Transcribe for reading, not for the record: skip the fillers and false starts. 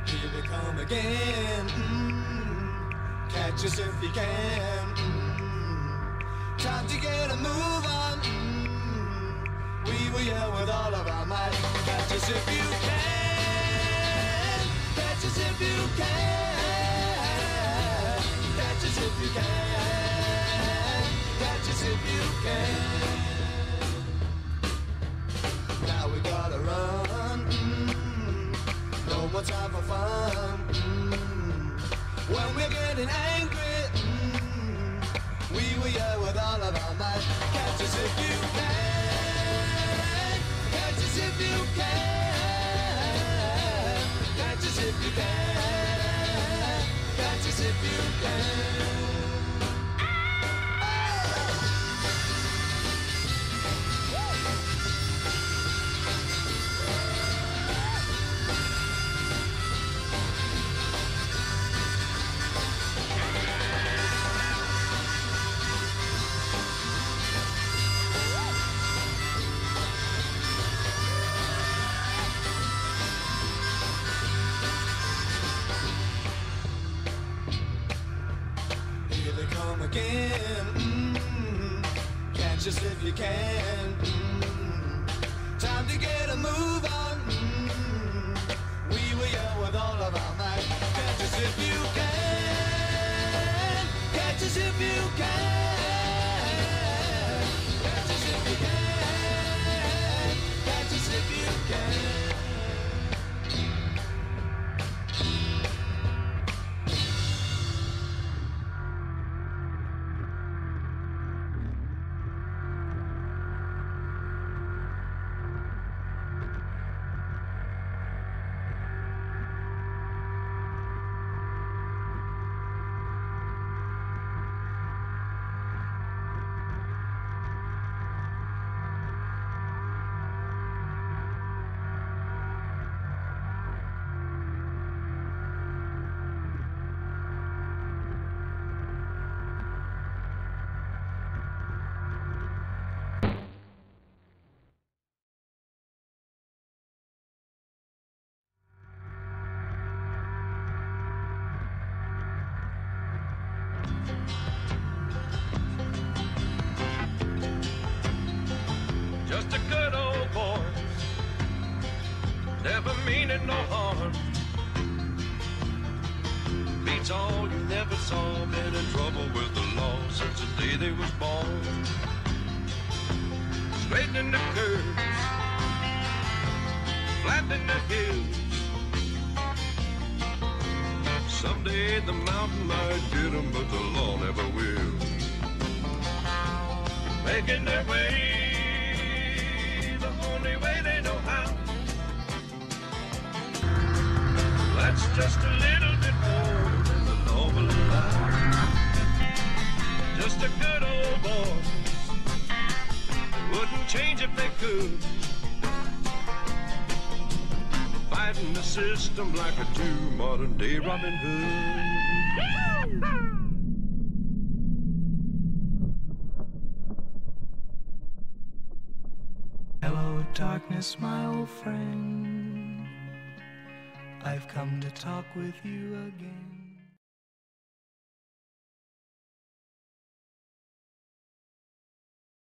Here we come again. Catch us if you can. Time to get a move on. We will yell with all of our might. Catch us if you can. Catch us if you can. Catch us if you can. Catch us if you can. Now we gotta run. No more time for fun. When we're getting angry, we will yell with all of our might. Catch us if you can. Catch us if you can. Catch us if you can. Catch us if you can. Again, catch us if you can. Time to get a move on. We will yell with all of our might. Catch us if you can. Catch us if you can. Catch us if you can. Catch us if you can. Just a good old boy, never meaning no harm. Beats all you never saw, been in trouble with the law since the day they was born. Straightening the curves, flattening the hills. Someday the mountain might get 'em, but the law never will. Making their way only way they know how. That's just a little bit more than the law will allow. Just a good old boy, wouldn't change if they could. Fighting the system like a true modern day Robin Hood. Hello, darkness, my old friend. I've come to talk with you again.